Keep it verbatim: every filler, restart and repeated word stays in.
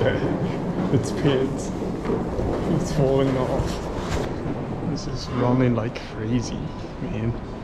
It's pinned. It's falling off. This is running like crazy, man.